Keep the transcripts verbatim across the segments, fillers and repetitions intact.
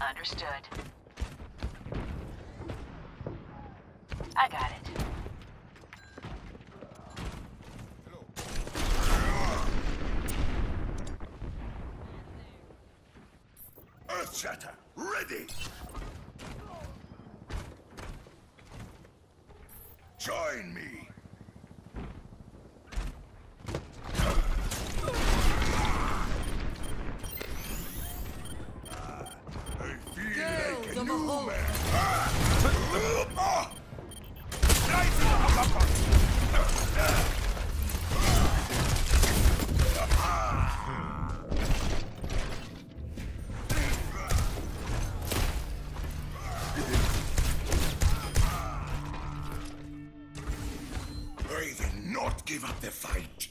Understood. I got it. Earthshatter, ready! Join me! I feel like a new man! I will not give up the fight!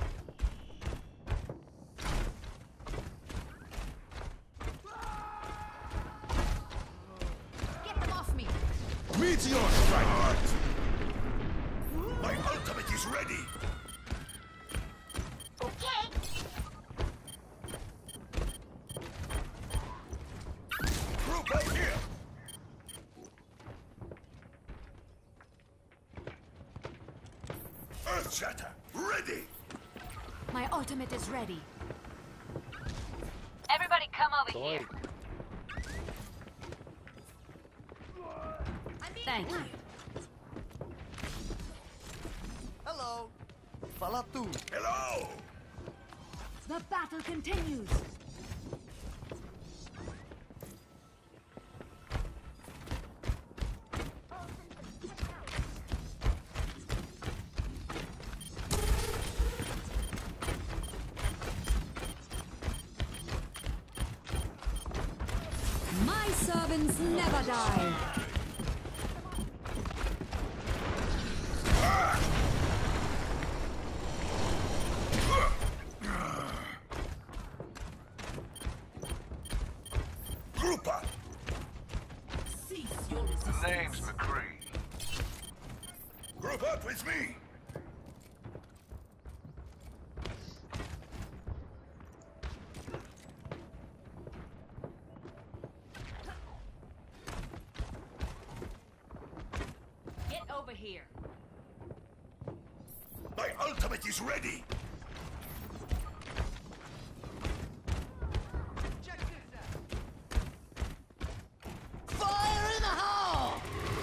Get them off me! Meteor strike! My ultimate is ready! Okay. Group right here! Earthshatter, ready! My ultimate is ready. Everybody come over here. Thank you. Hello. Fala tu. Hello! The battle continues. My servants never die. Grouper! Cease your resistance. Name's McCree. Group up with me! Get over here. My ultimate is ready! Fire in the hole!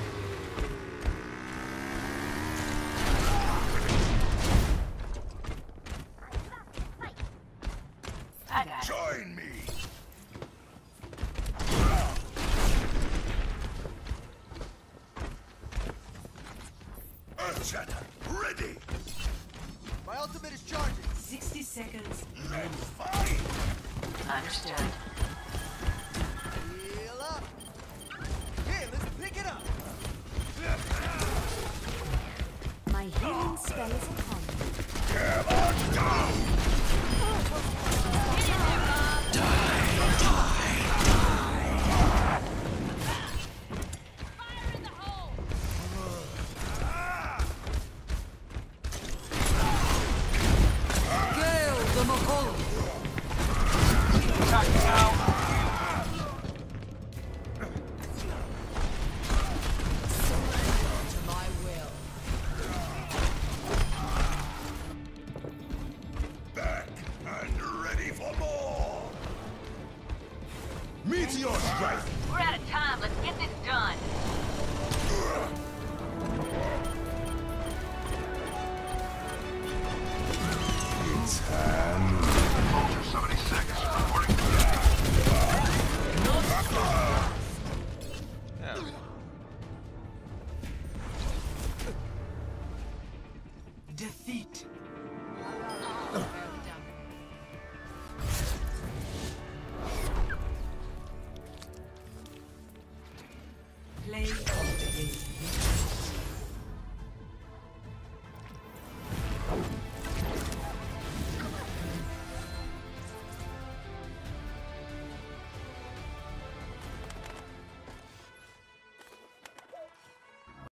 I got it. Join me! Earthshatter, ready! My ultimate is charging. sixty seconds. Let's fight! Understood. Heal up. Here, let's pick it up. My healing spell is upon me. Come on down! Fire in the hole! Gale the Mahol! To my will. Back and ready for more! Meteor strike! We're out of time. Let's get this done.